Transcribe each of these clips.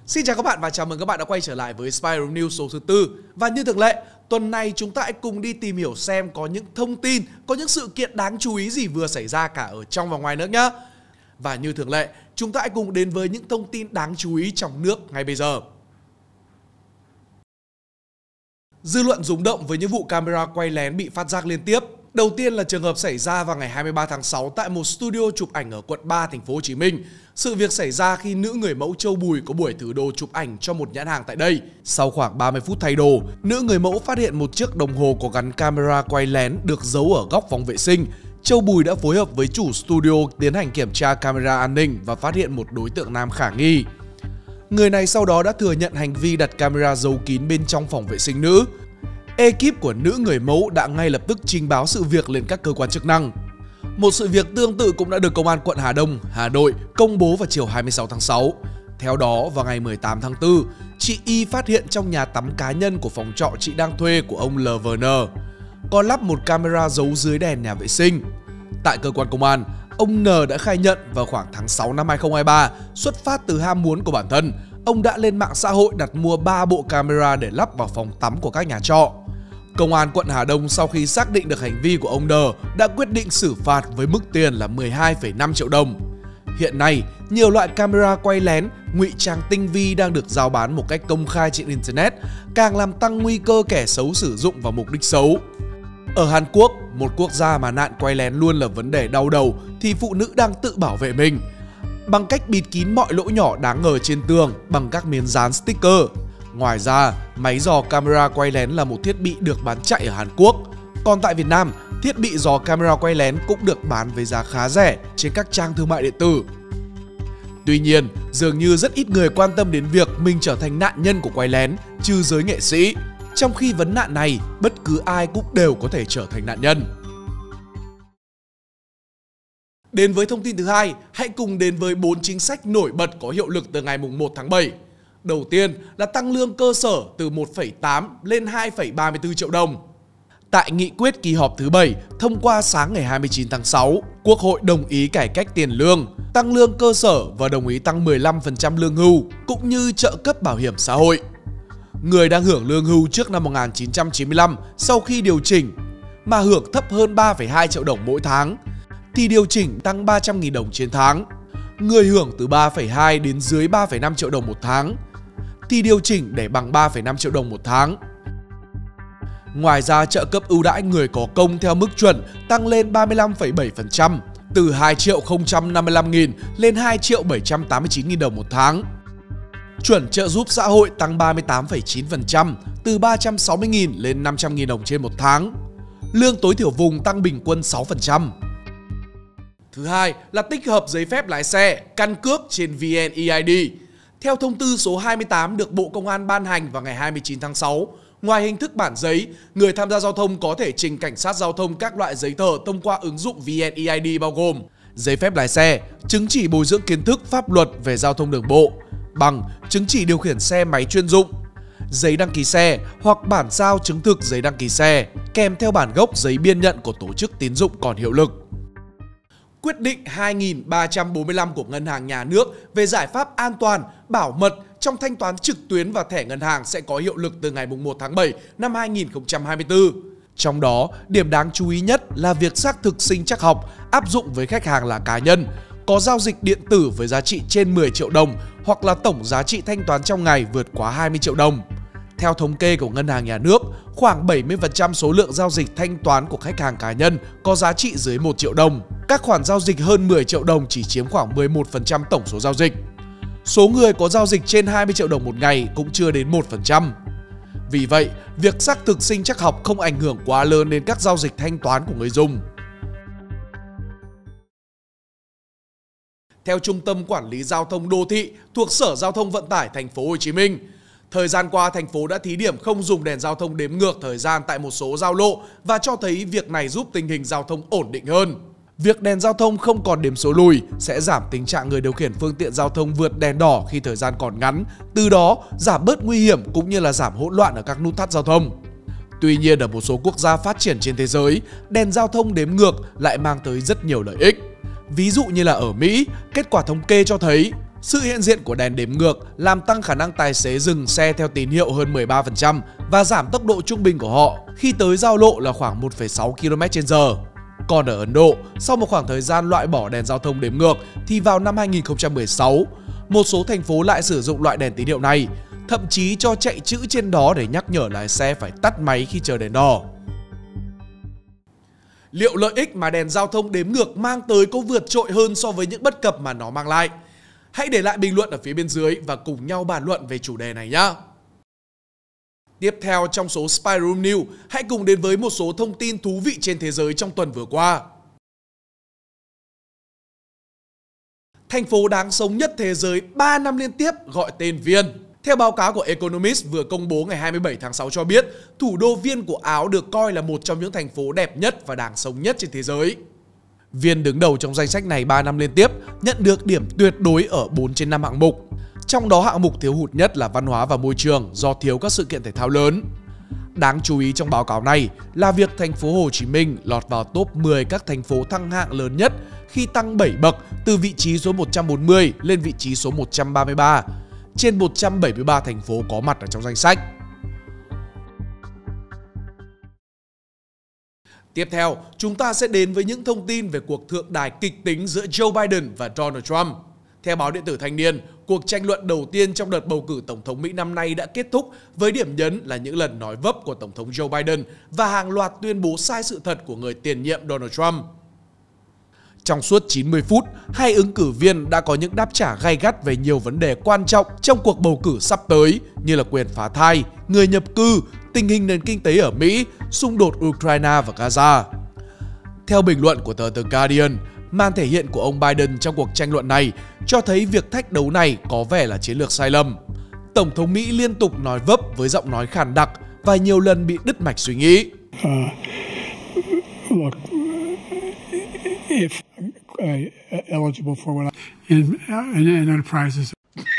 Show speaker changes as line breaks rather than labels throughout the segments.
Xin chào các bạn và chào mừng các bạn đã quay trở lại với Spy Room News số thứ 4. Và như thường lệ, tuần này chúng ta hãy cùng đi tìm hiểu xem có những thông tin, có những sự kiện đáng chú ý gì vừa xảy ra cả ở trong và ngoài nước nhé. Và như thường lệ, chúng ta hãy cùng đến với những thông tin đáng chú ý trong nước ngay bây giờ. Dư luận rúng động với những vụ camera quay lén bị phát giác liên tiếp. Đầu tiên là trường hợp xảy ra vào ngày 23 tháng 6 tại một studio chụp ảnh ở quận 3, thành phố Hồ Chí Minh. Sự việc xảy ra khi nữ người mẫu Châu Bùi có buổi thử đồ chụp ảnh cho một nhãn hàng tại đây. Sau khoảng 30 phút thay đồ, nữ người mẫu phát hiện một chiếc đồng hồ có gắn camera quay lén được giấu ở góc phòng vệ sinh. Châu Bùi đã phối hợp với chủ studio tiến hành kiểm tra camera an ninh và phát hiện một đối tượng nam khả nghi. Người này sau đó đã thừa nhận hành vi đặt camera giấu kín bên trong phòng vệ sinh nữ. Ekip của nữ người mẫu đã ngay lập tức trình báo sự việc lên các cơ quan chức năng. Một sự việc tương tự cũng đã được Công an quận Hà Đông, Hà Nội công bố vào chiều 26 tháng 6. Theo đó, vào ngày 18 tháng 4, chị Y phát hiện trong nhà tắm cá nhân của phòng trọ chị đang thuê của ông LVN có lắp một camera giấu dưới đèn nhà vệ sinh. Tại cơ quan công an, ông N đã khai nhận vào khoảng tháng 6 năm 2023, xuất phát từ ham muốn của bản thân, ông đã lên mạng xã hội đặt mua 3 bộ camera để lắp vào phòng tắm của các nhà trọ. Công an quận Hà Đông sau khi xác định được hành vi của ông N đã quyết định xử phạt với mức tiền là 12,5 triệu đồng. Hiện nay, nhiều loại camera quay lén, ngụy trang tinh vi đang được rao bán một cách công khai trên Internet, càng làm tăng nguy cơ kẻ xấu sử dụng vào mục đích xấu. Ở Hàn Quốc, một quốc gia mà nạn quay lén luôn là vấn đề đau đầu, thì phụ nữ đang tự bảo vệ mình bằng cách bịt kín mọi lỗ nhỏ đáng ngờ trên tường bằng các miếng dán sticker. Ngoài ra, máy dò camera quay lén là một thiết bị được bán chạy ở Hàn Quốc. Còn tại Việt Nam, thiết bị dò camera quay lén cũng được bán với giá khá rẻ trên các trang thương mại điện tử. Tuy nhiên, dường như rất ít người quan tâm đến việc mình trở thành nạn nhân của quay lén, trừ giới nghệ sĩ. Trong khi vấn nạn này, bất cứ ai cũng đều có thể trở thành nạn nhân. Đến với thông tin thứ hai, hãy cùng đến với 4 chính sách nổi bật có hiệu lực từ ngày 1 tháng 7. Đầu tiên là tăng lương cơ sở từ 1,8 lên 2,34 triệu đồng. Tại nghị quyết kỳ họp thứ 7 thông qua sáng ngày 29 tháng 6, Quốc hội đồng ý cải cách tiền lương, tăng lương cơ sở và đồng ý tăng 15% lương hưu, cũng như trợ cấp bảo hiểm xã hội. Người đang hưởng lương hưu trước năm 1995 sau khi điều chỉnh mà hưởng thấp hơn 3,2 triệu đồng mỗi tháng thì điều chỉnh tăng 300.000 đồng trên tháng. Người hưởng từ 3,2 đến dưới 3,5 triệu đồng một tháng thì điều chỉnh để bằng 3,5 triệu đồng một tháng. Ngoài ra, trợ cấp ưu đãi người có công theo mức chuẩn tăng lên 35,7%, từ 2.055.000 lên 2.789.000 đồng một tháng. Chuẩn trợ giúp xã hội tăng 38,9%, từ 360.000 lên 500.000 đồng trên một tháng. Lương tối thiểu vùng tăng bình quân 6%. Thứ hai là tích hợp giấy phép lái xe, căn cước trên VNeID. Theo thông tư số 28 được Bộ Công an ban hành vào ngày 29 tháng 6, ngoài hình thức bản giấy, người tham gia giao thông có thể trình cảnh sát giao thông các loại giấy tờ thông qua ứng dụng VNeID bao gồm giấy phép lái xe, chứng chỉ bồi dưỡng kiến thức pháp luật về giao thông đường bộ, bằng chứng chỉ điều khiển xe máy chuyên dụng, giấy đăng ký xe hoặc bản sao chứng thực giấy đăng ký xe, kèm theo bản gốc giấy biên nhận của tổ chức tín dụng còn hiệu lực. Quyết định 2345 của Ngân hàng Nhà nước về giải pháp an toàn, bảo mật trong thanh toán trực tuyến và thẻ ngân hàng sẽ có hiệu lực từ ngày 1 tháng 7 năm 2024. Trong đó, điểm đáng chú ý nhất là việc xác thực sinh trắc học áp dụng với khách hàng là cá nhân, có giao dịch điện tử với giá trị trên 10 triệu đồng hoặc là tổng giá trị thanh toán trong ngày vượt quá 20 triệu đồng. Theo thống kê của Ngân hàng Nhà nước, khoảng 70% số lượng giao dịch thanh toán của khách hàng cá nhân có giá trị dưới 1 triệu đồng. Các khoản giao dịch hơn 10 triệu đồng chỉ chiếm khoảng 11% tổng số giao dịch. Số người có giao dịch trên 20 triệu đồng một ngày cũng chưa đến 1%. Vì vậy, việc xác thực sinh trắc học không ảnh hưởng quá lớn đến các giao dịch thanh toán của người dùng. Theo Trung tâm Quản lý Giao thông Đô thị thuộc Sở Giao thông Vận tải Thành phố Hồ Chí Minh, thời gian qua thành phố đã thí điểm không dùng đèn giao thông đếm ngược thời gian tại một số giao lộ và cho thấy việc này giúp tình hình giao thông ổn định hơn. Việc đèn giao thông không còn đếm số lùi sẽ giảm tình trạng người điều khiển phương tiện giao thông vượt đèn đỏ khi thời gian còn ngắn, từ đó giảm bớt nguy hiểm cũng như là giảm hỗn loạn ở các nút thắt giao thông. Tuy nhiên, ở một số quốc gia phát triển trên thế giới, đèn giao thông đếm ngược lại mang tới rất nhiều lợi ích. Ví dụ như là ở Mỹ, kết quả thống kê cho thấy Sự hiện diện của đèn đếm ngược làm tăng khả năng tài xế dừng xe theo tín hiệu hơn 13% và giảm tốc độ trung bình của họ khi tới giao lộ là khoảng 1,6 km/h. Còn ở Ấn Độ, sau một khoảng thời gian loại bỏ đèn giao thông đếm ngược thì vào năm 2016, một số thành phố lại sử dụng loại đèn tín hiệu này, thậm chí cho chạy chữ trên đó để nhắc nhở lái xe phải tắt máy khi chờ đèn đỏ. Liệu lợi ích mà đèn giao thông đếm ngược mang tới có vượt trội hơn so với những bất cập mà nó mang lại? Hãy để lại bình luận ở phía bên dưới và cùng nhau bàn luận về chủ đề này nhé! Tiếp theo trong số Spy Room News, hãy cùng đến với một số thông tin thú vị trên thế giới trong tuần vừa qua. Thành phố đáng sống nhất thế giới 3 năm liên tiếp gọi tên Viên. Theo báo cáo của Economist vừa công bố ngày 27 tháng 6 cho biết, thủ đô Viên của Áo được coi là một trong những thành phố đẹp nhất và đáng sống nhất trên thế giới. Viên đứng đầu trong danh sách này 3 năm liên tiếp, nhận được điểm tuyệt đối ở 4 trên 5 hạng mục. Trong đó hạng mục thiếu hụt nhất là văn hóa và môi trường do thiếu các sự kiện thể thao lớn. Đáng chú ý trong báo cáo này là việc thành phố Hồ Chí Minh lọt vào top 10 các thành phố thăng hạng lớn nhất khi tăng 7 bậc từ vị trí số 140 lên vị trí số 133 trên 173 thành phố có mặt ở trong danh sách. Tiếp theo, chúng ta sẽ đến với những thông tin về cuộc thượng đài kịch tính giữa Joe Biden và Donald Trump. Theo báo điện tử Thanh niên, cuộc tranh luận đầu tiên trong đợt bầu cử Tổng thống Mỹ năm nay đã kết thúc với điểm nhấn là những lần nói vấp của Tổng thống Joe Biden và hàng loạt tuyên bố sai sự thật của người tiền nhiệm Donald Trump. Trong suốt 90 phút, hai ứng cử viên đã có những đáp trả gay gắt về nhiều vấn đề quan trọng trong cuộc bầu cử sắp tới như là quyền phá thai, người nhập cư, tình hình nền kinh tế ở Mỹ, xung đột Ukraine và Gaza. Theo bình luận của tờ The Guardian, màn thể hiện của ông Biden trong cuộc tranh luận này cho thấy việc thách đấu này có vẻ là chiến lược sai lầm. Tổng thống Mỹ liên tục nói vấp với giọng nói khàn đặc và nhiều lần bị đứt mạch suy nghĩ.
Look, if eligible for what in enterprises.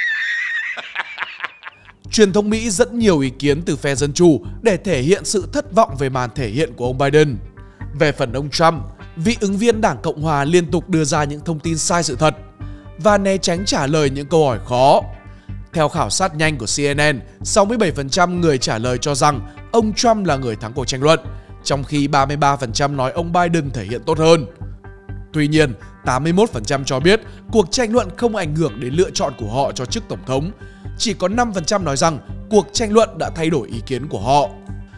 Truyền thông Mỹ dẫn nhiều ý kiến từ phe Dân Chủ để thể hiện sự thất vọng về màn thể hiện của ông Biden. Về phần ông Trump, vị ứng viên Đảng Cộng Hòa liên tục đưa ra những thông tin sai sự thật và né tránh trả lời những câu hỏi khó. Theo khảo sát nhanh của CNN, 67% người trả lời cho rằng ông Trump là người thắng cuộc tranh luận, trong khi 33% nói ông Biden thể hiện tốt hơn. Tuy nhiên, 81% cho biết cuộc tranh luận không ảnh hưởng đến lựa chọn của họ cho chức tổng thống. Chỉ có 5% nói rằng cuộc tranh luận đã thay đổi ý kiến của họ.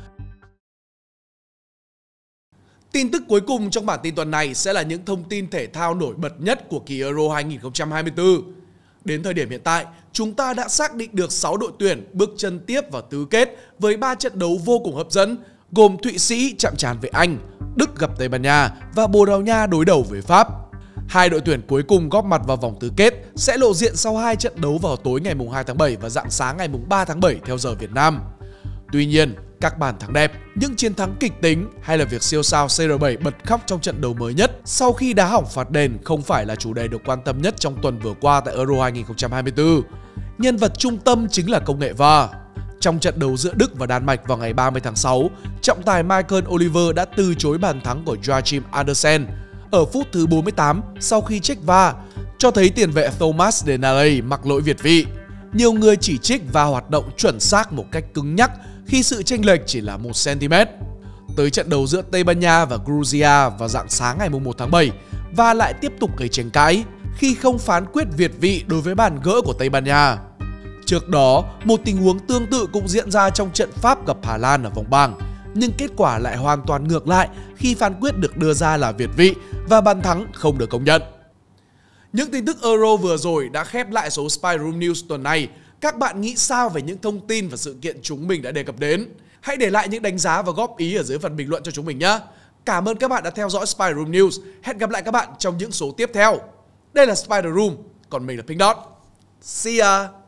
Tin tức cuối cùng trong bản tin tuần này sẽ là những thông tin thể thao nổi bật nhất của kỳ Euro 2024. Đến thời điểm hiện tại, chúng ta đã xác định được 6 đội tuyển bước chân tiếp vào tứ kết với 3 trận đấu vô cùng hấp dẫn, gồm Thụy Sĩ chạm trán với Anh, Đức gặp Tây Ban Nha và Bồ Đào Nha đối đầu với Pháp. Hai đội tuyển cuối cùng góp mặt vào vòng tứ kết sẽ lộ diện sau 2 trận đấu vào tối ngày 2 tháng 7 và rạng sáng ngày 3 tháng 7 theo giờ Việt Nam. Tuy nhiên, các bàn thắng đẹp, những chiến thắng kịch tính hay là việc siêu sao CR7 bật khóc trong trận đấu mới nhất sau khi đá hỏng phạt đền không phải là chủ đề được quan tâm nhất trong tuần vừa qua tại Euro 2024. Nhân vật trung tâm chính là công nghệ VAR. Trong trận đấu giữa Đức và Đan Mạch vào ngày 30 tháng 6, trọng tài Michael Oliver đã từ chối bàn thắng của Joachim Andersen ở phút thứ 48 sau khi check VAR, cho thấy tiền vệ Thomas Delaney mắc lỗi việt vị. Nhiều người chỉ trích VAR hoạt động chuẩn xác một cách cứng nhắc khi sự chênh lệch chỉ là 1 cm. Tới trận đấu giữa Tây Ban Nha và Georgia vào rạng sáng ngày 1 tháng 7, VAR lại tiếp tục gây tranh cãi khi không phán quyết việt vị đối với bàn gỡ của Tây Ban Nha. Trước đó, một tình huống tương tự cũng diễn ra trong trận Pháp gặp Hà Lan ở vòng bảng, nhưng kết quả lại hoàn toàn ngược lại khi phán quyết được đưa ra là việt vị và bàn thắng không được công nhận. Những tin tức Euro vừa rồi đã khép lại số Spy Room News tuần này. Các bạn nghĩ sao về những thông tin và sự kiện chúng mình đã đề cập đến? Hãy để lại những đánh giá và góp ý ở dưới phần bình luận cho chúng mình nhé. Cảm ơn các bạn đã theo dõi Spy Room News. Hẹn gặp lại các bạn trong những số tiếp theo. Đây là Spider Room, còn mình là Pink Dot. See ya!